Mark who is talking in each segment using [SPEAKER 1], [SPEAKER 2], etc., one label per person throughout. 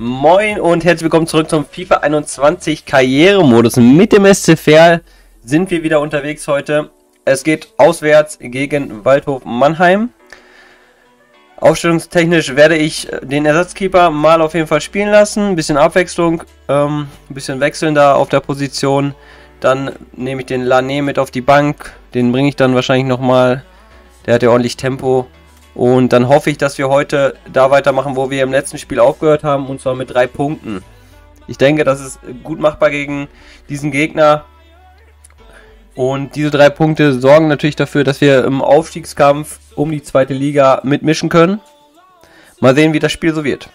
[SPEAKER 1] Moin und herzlich willkommen zurück zum FIFA 21 Karrieremodus. Mit dem SC Verl sind wir wieder unterwegs heute. Es geht auswärts gegen Waldhof Mannheim. Aufstellungstechnisch werde ich den Ersatzkeeper mal auf jeden Fall spielen lassen. Ein bisschen Abwechslung, ein bisschen wechseln da auf der Position. Dann nehme ich den Lané mit auf die Bank. Den bringe ich dann wahrscheinlich nochmal. Der hat ja ordentlich Tempo. Und dann hoffe ich, dass wir heute da weitermachen, wo wir im letzten Spiel aufgehört haben, und zwar mit 3 Punkten. Ich denke, das ist gut machbar gegen diesen Gegner. Und diese 3 Punkte sorgen natürlich dafür, dass wir im Aufstiegskampf um die zweite Liga mitmischen können. Mal sehen, wie das Spiel so wird.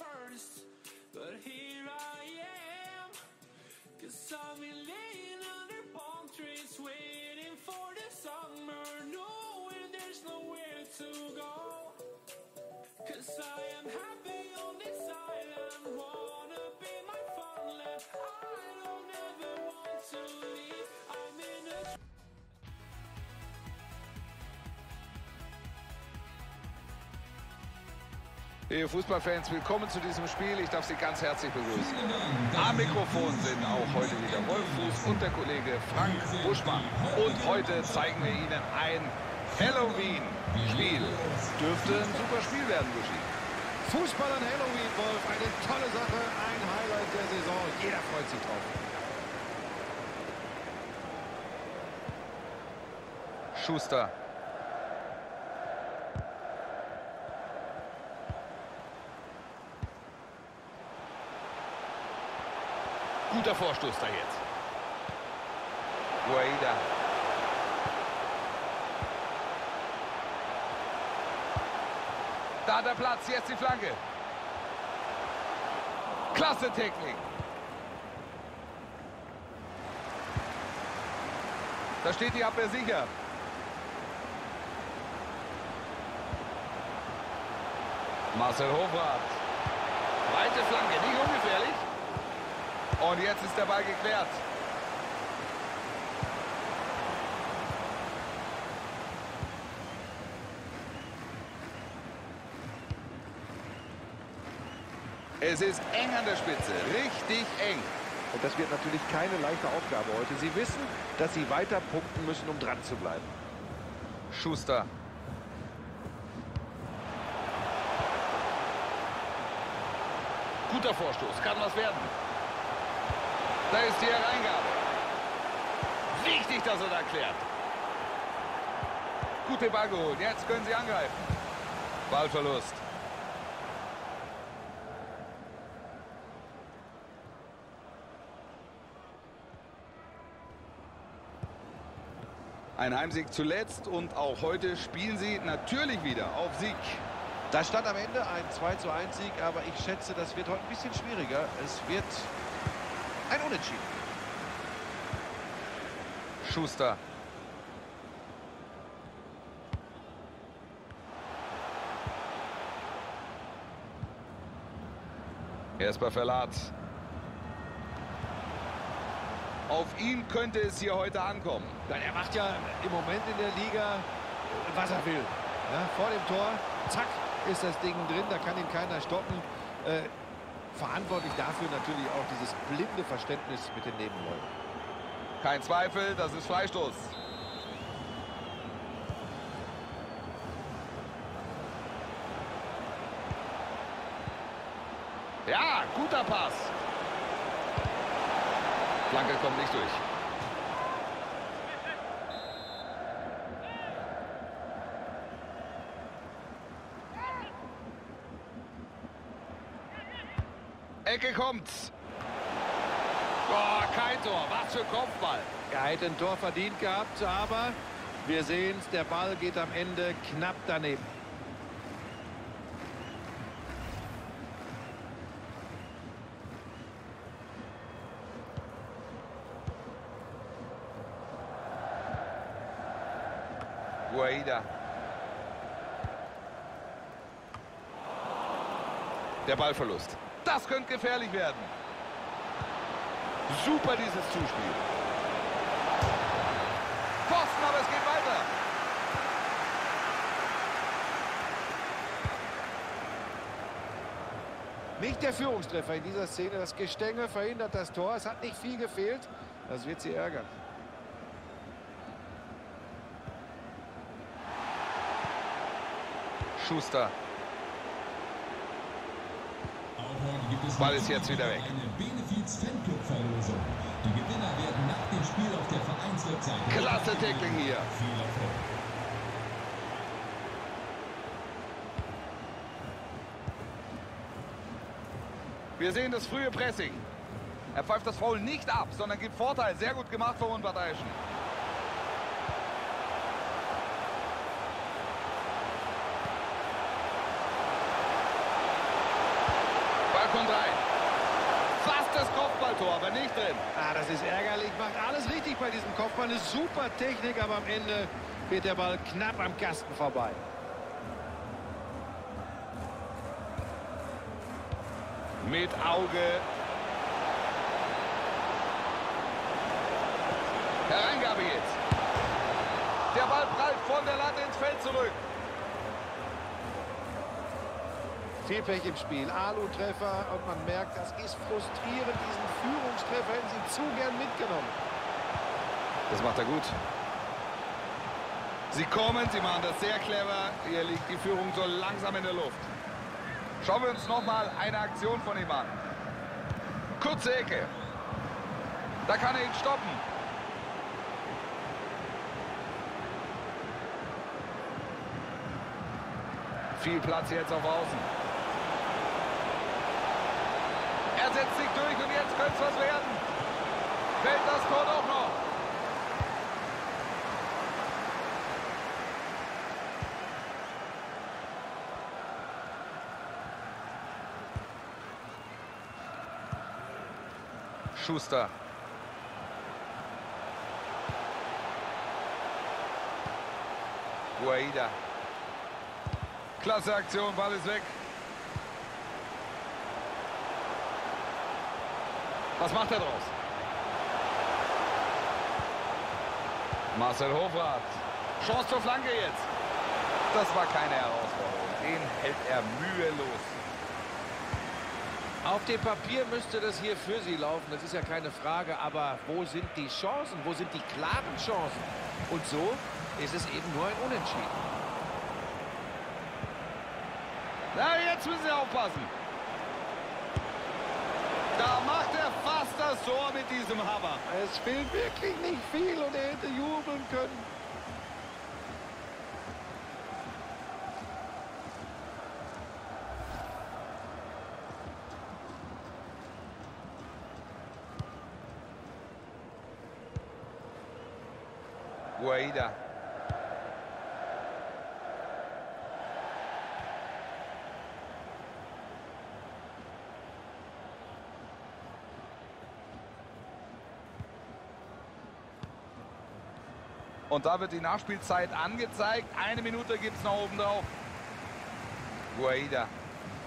[SPEAKER 2] Liebe Fußballfans, willkommen zu diesem Spiel. Ich darf Sie ganz herzlich begrüßen. Am Mikrofon sind auch heute wieder Wolf Fuß und der Kollege Frank Buschmann. Und heute zeigen wir Ihnen ein Halloween-Spiel. Dürfte ein super Spiel werden, Buschi.
[SPEAKER 3] Fußball an Halloween, Wolf. Eine tolle Sache, ein Highlight der Saison. Jeder freut sich drauf.
[SPEAKER 2] Schuster. Guter Vorstoß da jetzt. Guaida. Da der Platz, jetzt die Flanke. Klasse Technik. Da steht die Abwehr sicher. Marcel Hofrath. Weite Flanke, nicht ungefährlich. Und jetzt ist der Ball geklärt. Es ist eng an der Spitze, richtig eng.
[SPEAKER 3] Und das wird natürlich keine leichte Aufgabe heute. Sie wissen, dass sie weiter punkten müssen, um dran zu bleiben.
[SPEAKER 2] Schuster. Guter Vorstoß, kann was werden. Da ist die Hereingabe. Wichtig, dass er da klärt. Gute Ball geholt. Jetzt können sie angreifen. Ballverlust. Ein Heimsieg zuletzt und auch heute spielen sie natürlich wieder auf Sieg.
[SPEAKER 3] Da stand am Ende ein 2:1 Sieg, aber ich schätze, das wird heute ein bisschen schwieriger. Es wird ein Unentschieden.
[SPEAKER 2] Schuster. Erst bei Verlat. Auf ihn könnte es hier heute ankommen.
[SPEAKER 3] Nein, er macht ja im Moment in der Liga, was er will. Ja, vor dem Tor, zack, ist das Ding drin, da kann ihn keiner stoppen. Verantwortlich dafür natürlich auch dieses blinde Verständnis mit den Nebenläufen.
[SPEAKER 2] Kein Zweifel, das ist Freistoß. Ja, guter Pass. Flanke kommt nicht durch. Ecke kommt. Oh, kein Tor. Was für Kopfball.
[SPEAKER 3] Er hätte ein Tor verdient gehabt, aber wir sehen es, der Ball geht am Ende knapp daneben.
[SPEAKER 2] Guaida. Der Ballverlust. Das könnte gefährlich werden. Super dieses Zuspiel. Pfosten, aber es geht weiter.
[SPEAKER 3] Nicht der Führungstreffer in dieser Szene. Das Gestänge verhindert das Tor. Es hat nicht viel gefehlt. Das wird sie ärgern.
[SPEAKER 2] Schuster. Ball ist jetzt wieder weg.
[SPEAKER 4] Eine Benefiz-Fanclub-Verlosung. Die Gewinner werden nach dem Spiel auf der Vereinswebsite.
[SPEAKER 2] Klasse Tackling hier.
[SPEAKER 4] Viel Erfolg.
[SPEAKER 2] Wir sehen das frühe Pressing. Er pfeift das Foul nicht ab, sondern gibt Vorteil. Sehr gut gemacht vom Unparteiischen. Ball kommt rein. Fast das Kopfballtor, aber nicht drin.
[SPEAKER 3] Ah, das ist ärgerlich. Macht alles richtig bei diesem Kopfball. Eine super Technik, aber am Ende geht der Ball knapp am Kasten vorbei.
[SPEAKER 2] Mit Auge. Hereingabe jetzt. Der Ball prallt von der Latte ins Feld zurück.
[SPEAKER 3] Viel Pech im Spiel. Alu-Treffer und man merkt, das ist frustrierend. Diesen Führungstreffer hätten sie zu gern mitgenommen.
[SPEAKER 2] Das macht er gut. Sie kommen, sie machen das sehr clever. Hier liegt die Führung so langsam in der Luft. Schauen wir uns nochmal eine Aktion von ihm an. Kurze Ecke. Da kann er ihn stoppen. Viel Platz jetzt auf Außen. Er setzt sich durch und jetzt könnte es was werden. Fällt das Tor doch noch. Schuster. Guaida. Klasse Aktion, Ball ist weg. Was macht er draus? Marcel Hofrath. Chance zur Flanke jetzt. Das war keine Herausforderung. Den hält er mühelos.
[SPEAKER 3] Auf dem Papier müsste das hier für sie laufen, das ist ja keine Frage. Aber wo sind die Chancen? Wo sind die klaren Chancen? Und so ist es eben nur ein Unentschieden.
[SPEAKER 2] Na, jetzt müssen Sie aufpassen. Da macht er fast das Tor mit diesem Hammer.
[SPEAKER 3] Es fehlt wirklich nicht viel und er hätte jubeln können.
[SPEAKER 2] Guaida. Und da wird die Nachspielzeit angezeigt. 1 Minute gibt es noch oben drauf. Guaida.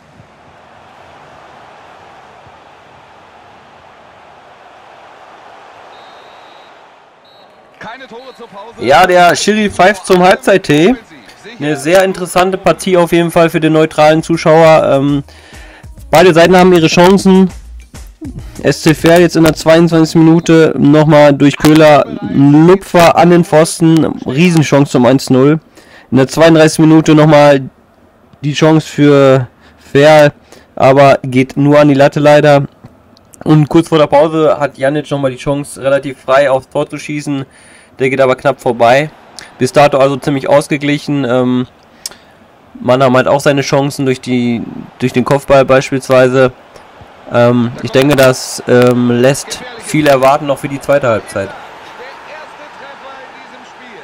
[SPEAKER 2] Keine Tore zur Pause.
[SPEAKER 1] Ja, der Schiri pfeift zum Halbzeit-Tee. Eine sehr interessante Partie auf jeden Fall für den neutralen Zuschauer. Beide Seiten haben ihre Chancen. SC Verl jetzt in der 22. Minute nochmal durch Köhler Lupfer an den Pfosten. Riesenchance zum 1-0. In der 32. Minute nochmal die Chance für Verl, aber geht nur an die Latte leider. Und kurz vor der Pause hat Janic nochmal die Chance, relativ frei aufs Tor zu schießen. Der geht aber knapp vorbei. Bis dato also ziemlich ausgeglichen. Mannheim hat auch seine Chancen durch den Kopfball beispielsweise. Ich denke, das lässt viel erwarten noch für die zweite Halbzeit.
[SPEAKER 2] Der erste Treffer in diesem Spiel.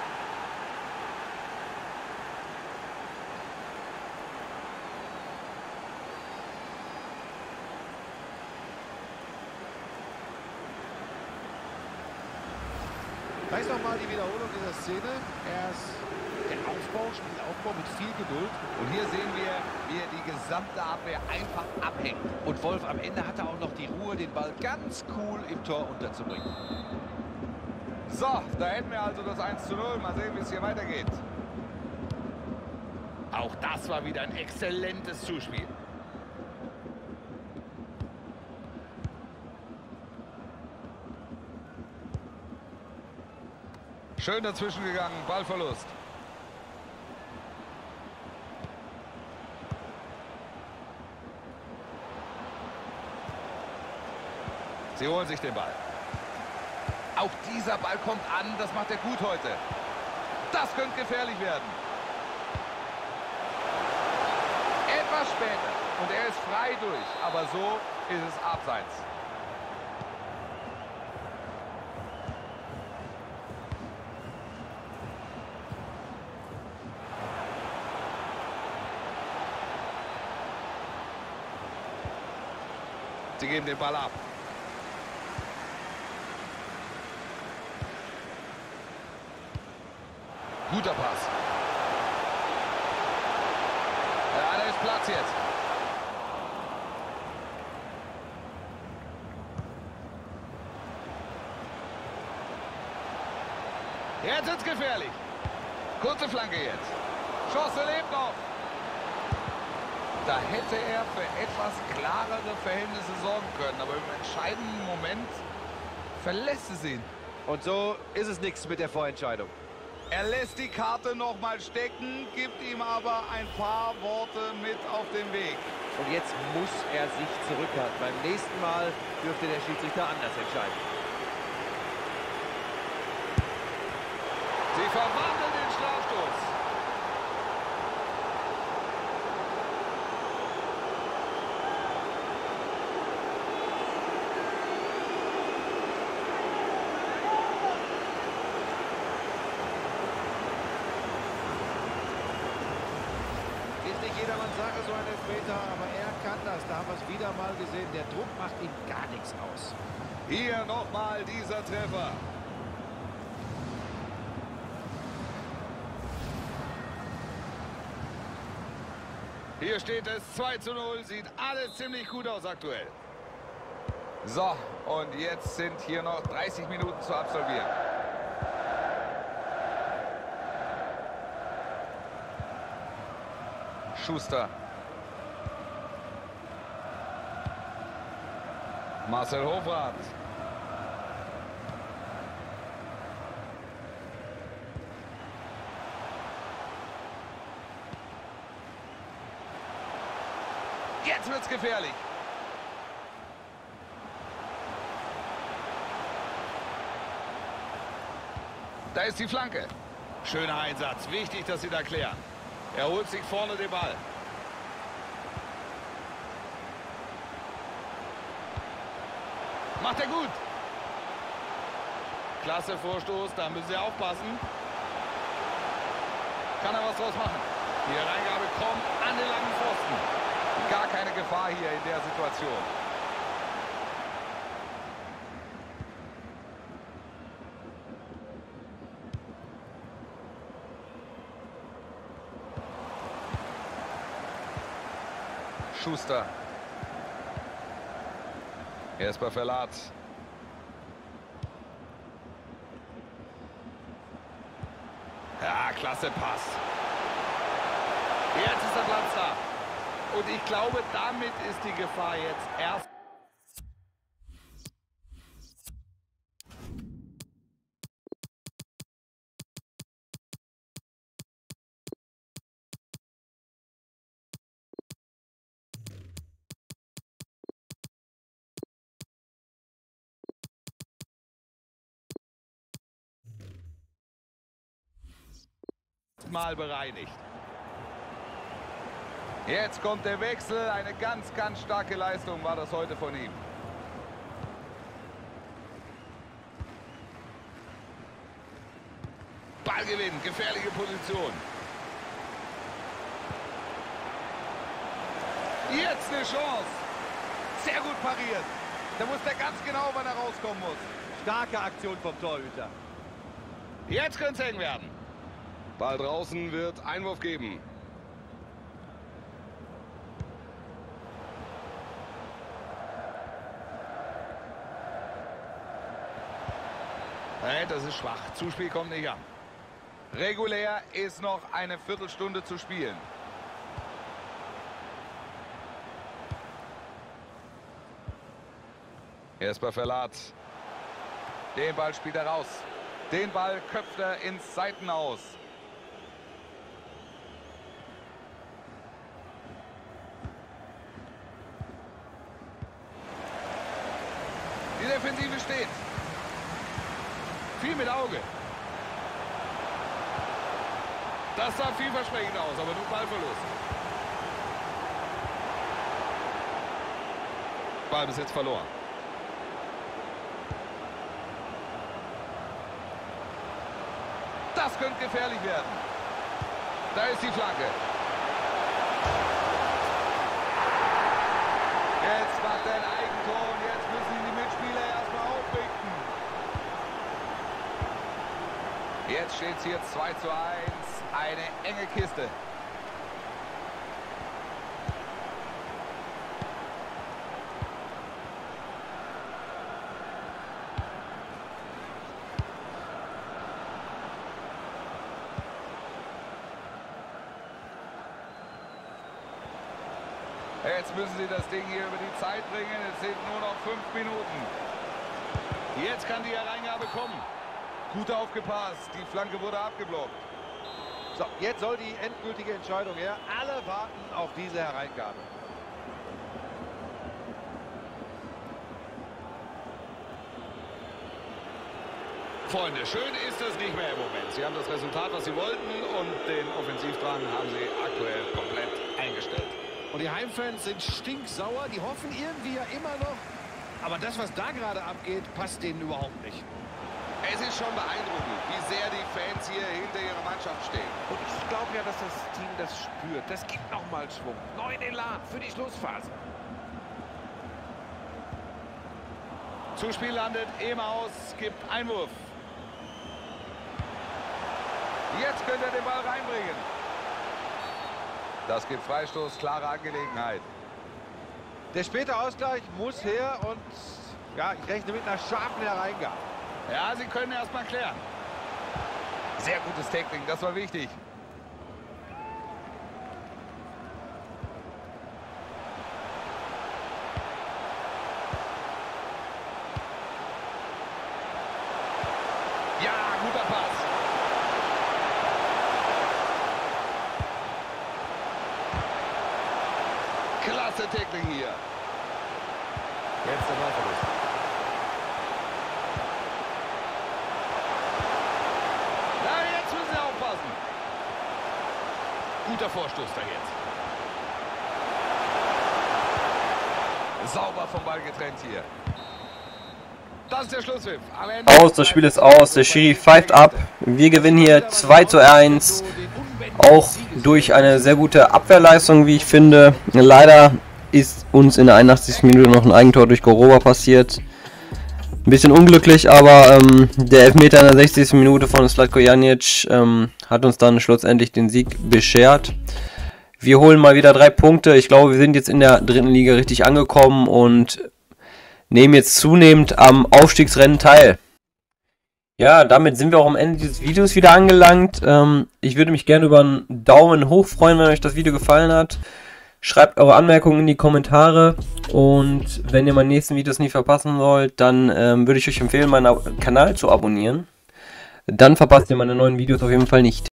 [SPEAKER 3] Da ist nochmal die Wiederholung dieser Szene. Erst der Spielaufbau mit viel Geduld.
[SPEAKER 2] Und hier sehen wir, wie er die gesamte Abwehr einfach abhängt.
[SPEAKER 3] Und Wolf, am Ende hat er auch noch die Ruhe, den Ball ganz cool im Tor unterzubringen.
[SPEAKER 2] So, da hätten wir also das 1:0. Mal sehen, wie es hier weitergeht. Auch das war wieder ein exzellentes Zuspiel. Schön dazwischen gegangen, Ballverlust. Sie holen sich den Ball. Auch dieser Ball kommt an, das macht er gut heute. Das könnte gefährlich werden. Etwas später und er ist frei durch, aber so ist es abseits. Sie geben den Ball ab. Guter Pass. Ja, da ist Platz jetzt. Jetzt wird's gefährlich. Kurze Flanke jetzt. Chance lebt noch. Da hätte er für etwas klarere Verhältnisse sorgen können. Aber im entscheidenden Moment verlässt es ihn.
[SPEAKER 3] Und so ist es nichts mit der Vorentscheidung.
[SPEAKER 2] Er lässt die Karte noch mal stecken, gibt ihm aber ein paar Worte mit auf den Weg.
[SPEAKER 3] Und jetzt muss er sich zurückhalten. Beim nächsten Mal dürfte der Schiedsrichter anders entscheiden.
[SPEAKER 2] Sie verwandeln den Strafstoß.
[SPEAKER 3] Ist nicht jedermanns Sache, so ein Elfmeter, aber er kann das. Da haben wir es wieder mal gesehen. Der Druck macht ihm gar nichts aus.
[SPEAKER 2] Hier nochmal dieser Treffer. Hier steht es 2:0, sieht alles ziemlich gut aus aktuell. So, und jetzt sind hier noch 30 Minuten zu absolvieren. Schuster. Marcel Hofrath. Jetzt wird's gefährlich. Da ist die Flanke. Schöner Einsatz. Wichtig, dass sie da klären. Er holt sich vorne den Ball. Macht er gut. Klasse Vorstoß, da müssen sie aufpassen. Kann er was draus machen? Die Hereingabe kommt an den langen Pfosten. Gar keine Gefahr hier in der Situation. Schuster. Erst bei Verlat. Ja, klasse Pass. Jetzt ist der Platz da. Und ich glaube, damit ist die Gefahr jetzt erst. Mal bereinigt. Jetzt kommt der Wechsel. Eine ganz, ganz starke Leistung war das heute von ihm. Ballgewinn, gefährliche Position. Jetzt eine Chance. Sehr gut pariert. Da muss der ganz genau, wann er rauskommen muss.
[SPEAKER 3] Starke Aktion vom Torhüter.
[SPEAKER 2] Jetzt könnte es eng werden. Ball draußen, wird Einwurf geben. Nein, das ist schwach. Zuspiel kommt nicht an. Regulär ist noch eine Viertelstunde zu spielen. Erst bei Verlat. Den Ball spielt er raus. Den Ball köpft er ins Seitenaus. Die Defensive steht. Viel mit Auge. Das sah vielversprechend aus, aber nur Ballverlust. Ballbesitz verloren. Das könnte gefährlich werden. Da ist die Flanke. Jetzt macht er ein Eigentor und jetzt müssen die Mitspieler erstmal aufrichten. Jetzt steht es hier 2:1. Eine enge Kiste. Jetzt müssen sie das Ding hier über die Zeit bringen. Es sind nur noch 5 Minuten. Jetzt kann die Hereingabe kommen. Gut aufgepasst. Die Flanke wurde abgeblockt.
[SPEAKER 3] So, jetzt soll die endgültige Entscheidung her. Alle warten auf diese Hereingabe.
[SPEAKER 2] Freunde, schön ist das nicht mehr im Moment. Sie haben das Resultat, was sie wollten, und den Offensivdrang haben sie aktuell komplett eingestellt.
[SPEAKER 3] Und die Heimfans sind stinksauer. Die hoffen irgendwie ja immer noch. Aber das, was da gerade abgeht, passt denen überhaupt nicht.
[SPEAKER 2] Es ist schon beeindruckend, wie sehr die Fans hier hinter ihrer Mannschaft stehen.
[SPEAKER 3] Und ich glaube ja, dass das Team das spürt. Das gibt nochmal Schwung. Neuen Elan für die Schlussphase.
[SPEAKER 2] Zuspiel landet im Aus, gibt Einwurf. Jetzt könnte er den Ball reinbringen. Das gibt Freistoß, klare Angelegenheit.
[SPEAKER 3] Der späte Ausgleich muss her und ja, ich rechne mit einer scharfen Hereingabe.
[SPEAKER 2] Ja, sie können erstmal klären. Sehr gutes Tackling, das war wichtig. Ja, guter Pass. Klasse Tackling hier. Jetzt der Ballverlust. Na, jetzt müssen sie aufpassen. Guter Vorstoß da jetzt. Sauber vom Ball getrennt hier. Das ist der Schlusspfiff. Am Ende
[SPEAKER 1] Aus, das Spiel ist aus. Der Schiri pfeift ab. Wir gewinnen hier 2:1. Auch durch eine sehr gute Abwehrleistung, wie ich finde. Leider ist uns in der 81. Minute noch ein Eigentor durch Goroba passiert. Ein bisschen unglücklich, aber der Elfmeter in der 60. Minute von Zlatko Janic hat uns dann schlussendlich den Sieg beschert. Wir holen mal wieder 3 Punkte. Ich glaube, wir sind jetzt in der dritten Liga richtig angekommen und nehmen jetzt zunehmend am Aufstiegsrennen teil. Ja, damit sind wir auch am Ende dieses Videos wieder angelangt. Ich würde mich gerne über einen Daumen hoch freuen, wenn euch das Video gefallen hat. Schreibt eure Anmerkungen in die Kommentare und wenn ihr meine nächsten Videos nicht verpassen wollt, dann würde ich euch empfehlen, meinen Kanal zu abonnieren. Dann verpasst ihr meine neuen Videos auf jeden Fall nicht.